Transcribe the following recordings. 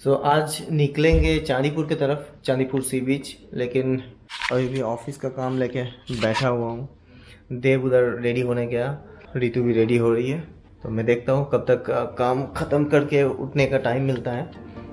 आज निकलेंगे चांदीपुर की तरफ, चांदीपुर सी बीच। लेकिन अभी भी ऑफिस का काम लेके बैठा हुआ हूँ। देव उधर रेडी होने गया, रितु भी रेडी हो रही है। तो मैं देखता हूँ कब तक काम ख़त्म करके उठने का टाइम मिलता है।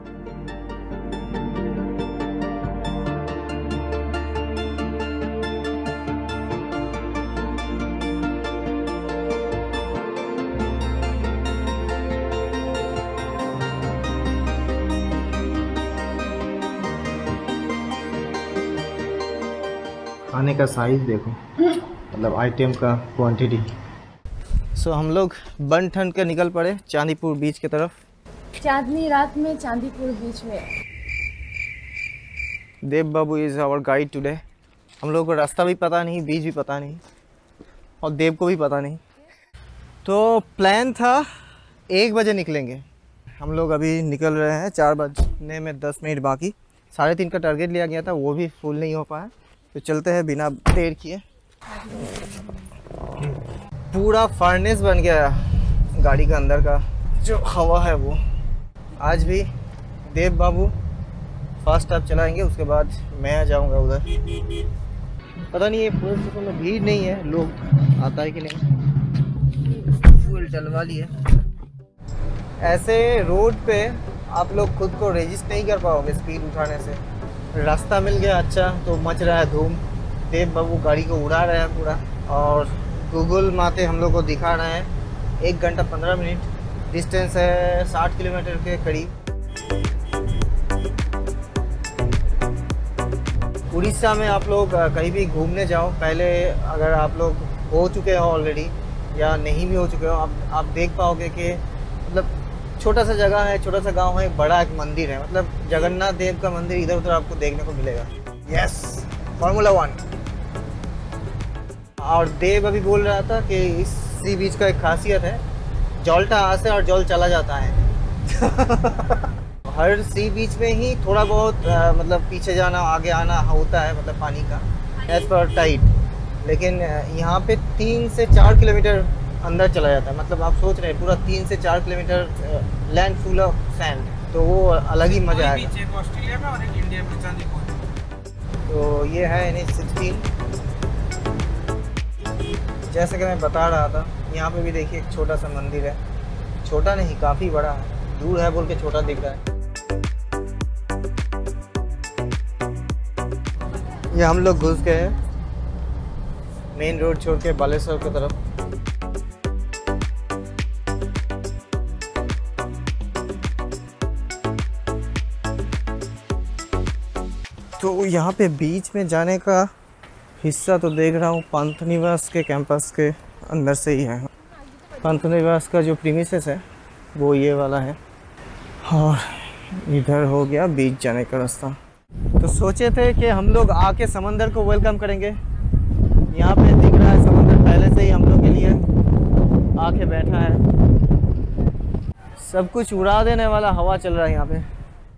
खाने का साइज देखो, मतलब आइटम का क्वांटिटी। हम लोग बन ठन के निकल पड़े चांदीपुर बीच की तरफ। चांदनी रात में चांदीपुर बीच में। Dev babu is our guide today. हम लोग को रास्ता भी पता नहीं, बीच भी पता नहीं, और देव को भी पता नहीं। तो प्लान था 1 बजे निकलेंगे। हम लोग अभी निकल रहे हैं, 4 बजने में 10 मिनट बाकी। 3:30 का टारगेट लिया गया था, वो भी फुल नहीं हो पाया। तो चलते हैं बिना देर किए। पूरा फर्नेस बन गया गाड़ी का अंदर का जो हवा है वो। आज भी देव बाबू फास्ट स्टॉप चलाएंगे, उसके बाद मैं आ जाऊंगा उधर। पता नहीं ये फुल स्टेशन में भीड़ नहीं है, लोग आता है कि नहीं। फुल डलवा लिए। ऐसे रोड पे आप लोग खुद को रजिस्ट नहीं कर पाओगे स्पीड उठाने से। रास्ता मिल गया अच्छा, तो मच रहा है धूम। देव बाबू गाड़ी को उड़ा रहा है पूरा, और गूगल माते हम लोग को दिखा रहे हैं 1 घंटा 15 मिनट। डिस्टेंस है 60 किलोमीटर के करीब। उड़ीसा में आप लोग कहीं भी घूमने जाओ, पहले अगर आप लोग हो चुके हो ऑलरेडी या नहीं भी हो चुके हो, आप देख पाओगे कि मतलब छोटा सा जगह है, छोटा सा गांव है, बड़ा एक मंदिर है। मतलब जगन्नाथ देव का मंदिर इधर उधर आपको देखने को मिलेगा। Yes, formula 1। और देव अभी बोल रहा था कि इस सी बीच का एक खासियत है, जलटा आसे और जल चला जाता है। हर सी बीच में ही थोड़ा बहुत मतलब पीछे जाना आगे आना होता है, मतलब पानी का एज पर टाइड। लेकिन यहाँ पे 3 से 4 किलोमीटर अंदर चला जाता है। मतलब आप सोच रहे हैं पूरा 3 से 4 kilometre land full of sand, तो वो अलग ही मजा आएगा। एक ऑस्ट्रेलिया में और एक इंडिया में चांदीपुर। तो ये है NH-16। जैसे कि मैं बता रहा था, यहाँ पे भी देखिए एक छोटा सा मंदिर है। छोटा नहीं, काफ़ी बड़ा है। दूर है बोल के छोटा दिख रहा है। ये हम लोग घुस गए हैं मेन रोड छोड़ के बालेश्वर की तरफ। तो यहाँ पे बीच में जाने का हिस्सा तो देख रहा हूँ पंथनिवास के कैंपस के अंदर से ही है। पंथनिवास का जो प्रीमिसेस है वो ये वाला है, और इधर हो गया बीच जाने का रास्ता। तो सोचे थे कि हम लोग आके समंदर को वेलकम करेंगे। यहाँ पे दिख रहा है समंदर पहले से ही हम लोग के लिए आके बैठा है। सब कुछ उड़ा देने वाला हवा चल रहा है यहाँ पे।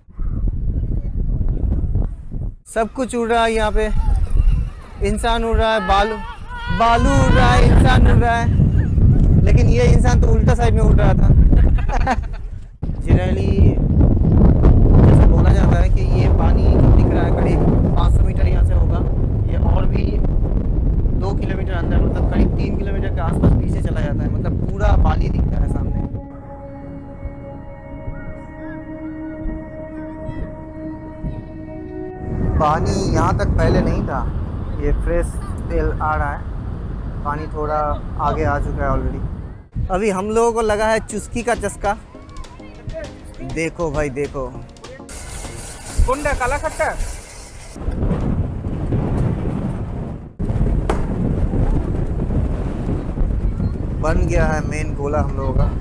सब कुछ उड़ रहा है यहाँ पे। इंसान उड़ रहा है, बालू उड़ रहा है, इंसान उड़ रहा है। लेकिन ये इंसान तो उल्टा साइड में उड़ रहा था। जनरली जैसे बोला जाता है कि ये पानी जो दिख रहा है करीब 500 मीटर यहाँ से होगा। ये और भी 2 किलोमीटर अंदर, मतलब करीब 3 किलोमीटर के आसपास पीछे चला जाता है। मतलब पूरा बाली दिखता है सामने। पानी यहाँ तक पहले नहीं था, ये फ्रेश तेल आ रहा है। पानी थोड़ा आगे आ चुका है ऑलरेडी। अभी हम लोगों को लगा है चुस्की का चस्का। देखो भाई देखो, कुंडा काला खट्टा। बन गया है मेन गोला हम लोगों का।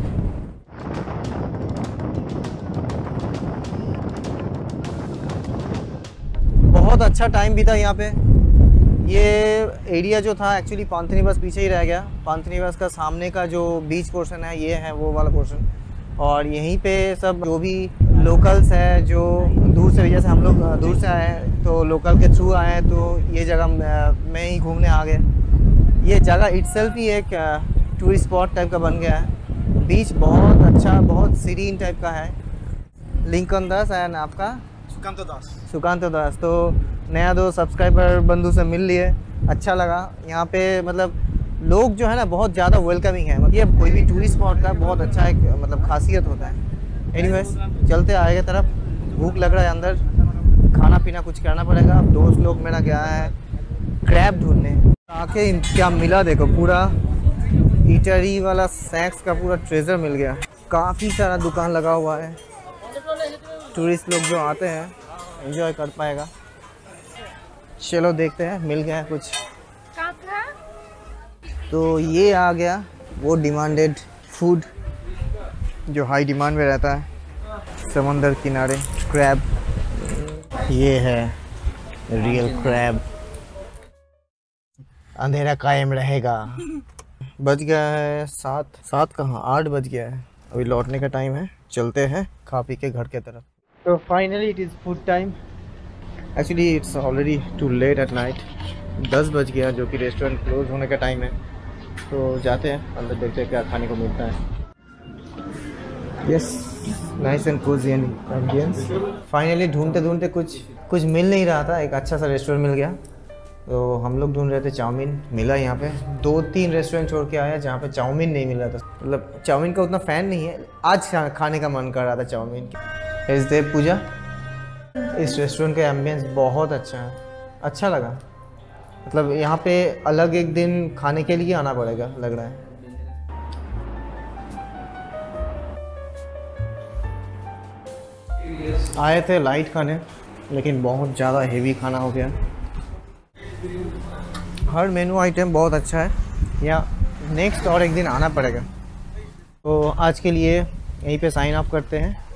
बहुत अच्छा टाइम भी था यहाँ पे। ये एरिया जो था एक्चुअली पांथनिवास पीछे ही रह गया। पांथनिवास का सामने का जो बीच पोर्शन है ये है वो वाला पोर्शन, और यहीं पे सब जो भी लोकल्स है जो दूर से, जैसे हम लोग दूर से आए हैं तो लोकल के थ्रू आए हैं, तो ये जगह में ही घूमने आ गए। ये जगह इटसेल्फ ही एक टूरिस्ट स्पॉट टाइप का बन गया है। बीच बहुत अच्छा, बहुत सीरीन टाइप का है। लिंकन दास एंड आपका सुकांत दास। तो नया 2 सब्सक्राइबर बंधु से मिल लिए, अच्छा लगा। यहाँ पे मतलब लोग जो है ना बहुत ज़्यादा वेलकमिंग है। मतलब ये कोई भी टूरिस्ट स्पॉट का बहुत अच्छा एक मतलब खासियत होता है। एनीवेज चलते आगे तरफ, भूख लग रहा है, अंदर खाना पीना कुछ करना पड़ेगा। अब दोस्त लोग मेरा गया है क्रैब ढूंढने। आके क्या मिला देखो, पूरा ईटरी वाला स्नैक्स का पूरा ट्रेजर मिल गया। काफ़ी सारा दुकान लगा हुआ है, टूरिस्ट लोग जो आते हैं एंजॉय कर पाएगा। चलो देखते हैं, मिल गया कुछ। तो ये आ गया वो डिमांडेड फूड जो हाई डिमांड में रहता है, समंदर किनारे क्रैब। ये है रियल क्रैब। अंधेरा कायम रहेगा। बज गया है 7 कहाँ 8 बज गया है। अभी लौटने का टाइम है, चलते हैं खा पी के घर के तरफ। तो finally it is food time. Actually it's already too late at night. 10 बज गया, जो कि रेस्टोरेंट क्लोज होने का टाइम है। तो जाते हैं अंदर, देखते हैं क्या खाने को मिलता है। Yes, nice and cozy ambience. Finally ढूंढते ढूंढते कुछ मिल नहीं रहा था, एक अच्छा सा रेस्टोरेंट मिल गया। तो हम लोग ढूंढ रहे थे चाउमीन, मिला यहाँ पे। 2-3 रेस्टोरेंट छोड़ के आया जहाँ पे चाउमीन नहीं मिल रहा था। मतलब चाउमीन का उतना फ़ैन नहीं है, आज खाने का मन कर रहा था चाउमीन। इस देव पूजा, इस रेस्टोरेंट का एम्बियंस बहुत अच्छा है, अच्छा लगा। मतलब यहाँ पे अलग एक दिन खाने के लिए आना पड़ेगा लग रहा है। आए थे लाइट खाने, लेकिन बहुत ज़्यादा हेवी खाना हो गया। हर मेनू आइटम बहुत अच्छा है, या नेक्स्ट और एक दिन आना पड़ेगा। तो आज के लिए यहीं पे साइन अप करते हैं।